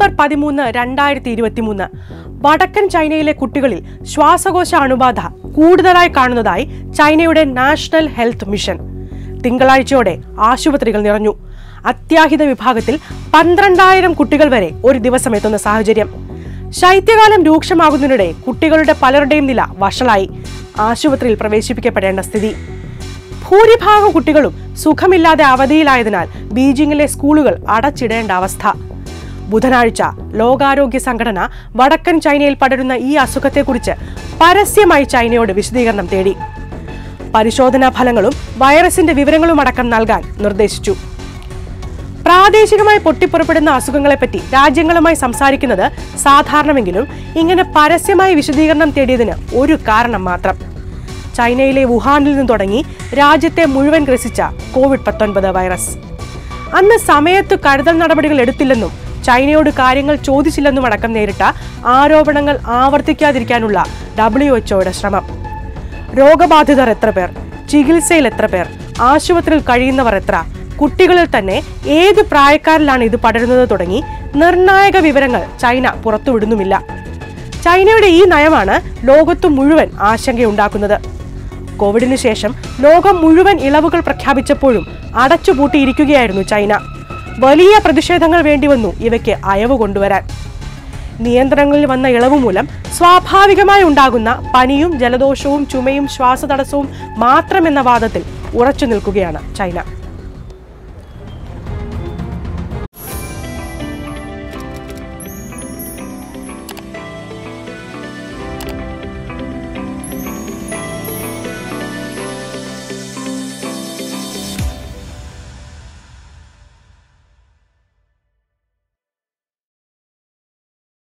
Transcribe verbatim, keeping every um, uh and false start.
November പതിമൂന്ന് രണ്ടായിരത്തി ഇരുപത്തി മൂന്ന് വടക്കൻ ചൈനയിലെ കുട്ടികളിൽ ശ്വാസകോശ അണുബാധ കൂടുതലായി കാണുന്നതായി ചൈനയുടെ നാഷണൽ ഹെൽത്ത് മിഷൻ. തിങ്കളാഴ്ചയോടെ ആശുപത്രികൾ നിറഞ്ഞു. അത്യാഹിത വിഭാഗത്തിൽ പന്ത്രണ്ടായിരം കുട്ടികൾ വരെ ഒരു ദിവസം എത്തുന്ന സാഹചര്യം. ശൈത്യകാലം രൂക്ഷമാകുന്നതിനിടെ കുട്ടികളുടെ പലരുടെയും നില വഷളായി. ആശുപത്രിയിൽ പ്രവേശിപ്പിക്കപ്പെടേണ്ട സ്ഥിതി. ഭൂരിഭാഗം കുട്ടികളും സുഖമില്ലാതെ അവധിയിലായതിനാൽ ബീജിംഗിലെ സ്കൂളുകൾ അടച്ചിടേണ്ട അവസ്ഥ. ബുധനാഴ്ച ലോകാരോഗ്യ സംഘടന വടക്കൻ ചൈനയിൽ പടരുന്ന ഈ അസുഖത്തെക്കുറിച്ച് പരസ്യമായി ചൈനയോട് വിശദീകരണം തേടി. പരിശോധനാ ഫലങ്ങളും വൈറസിന്റെ വിവരങ്ങളും അടക്കം നൽകാൻ നിർദ്ദേശിച്ചു. പ്രാദേശികമായി പൊട്ടിപ്പുറപ്പെടുന്ന അസുഖങ്ങളെപ്പറ്റി രാജ്യങ്ങളുമായി സംസാരിക്കുന്നത് സാധാരണമെങ്കിലും ഇങ്ങനെ പരസ്യമായി വിശദീകരണം തേടിയതിന് ഒരു കാരണം മാത്രം. ചൈനയിലെ വുഹാനിൽ നിന്ന് തുടങ്ങി രാജ്യത്തെ മുഴുവൻ ഗ്രസിച്ച കോവിഡ് പത്തൊൻപത് വൈറസ്. അന്ന് സമയത്ത് കരുതൽ നടപടികൾ എടുത്തില്ലെന്നും ചൈനയോട് കാര്യങ്ങൾ ചോദിച്ചില്ലെന്നും അടക്കം നേരിട്ട ആരോപണങ്ങൾ ആവർത്തിക്കാതിരിക്കാനുള്ള ഡബ്ല്യു എച്ച്ഒയുടെ ശ്രമം. രോഗബാധിതർ എത്ര പേർ, ചികിത്സയിൽ എത്ര പേർ, ആശുപത്രിയിൽ കഴിയുന്നവർ എത്ര, കുട്ടികളിൽ തന്നെ ഏത് പ്രായക്കാരിലാണ് ഇത് പടരുന്നത് തുടങ്ങി നിർണായക വിവരങ്ങൾ ചൈന പുറത്തുവിടുന്നുമില്ല. ചൈനയുടെ ഈ നയമാണ് ലോകത്തു മുഴുവൻ ആശങ്കയുണ്ടാക്കുന്നത്. കോവിഡിന് ശേഷം ലോകം മുഴുവൻ ഇളവുകൾ പ്രഖ്യാപിച്ചപ്പോഴും അടച്ചുപൂട്ടിയിരിക്കുകയായിരുന്നു ചൈന. വലിയ പ്രതിഷേധങ്ങൾ വേണ്ടിവന്നു ഇവയ്ക്ക് അയവ് കൊണ്ടുവരാൻ. നിയന്ത്രണങ്ങളിൽ വന്ന ഇളവ് മൂലം സ്വാഭാവികമായി ഉണ്ടാകുന്ന പനിയും ജലദോഷവും ചുമയും ശ്വാസതടസ്സവും മാത്രമെന്ന വാദത്തിൽ ഉറച്ചു നിൽക്കുകയാണ് ചൈന.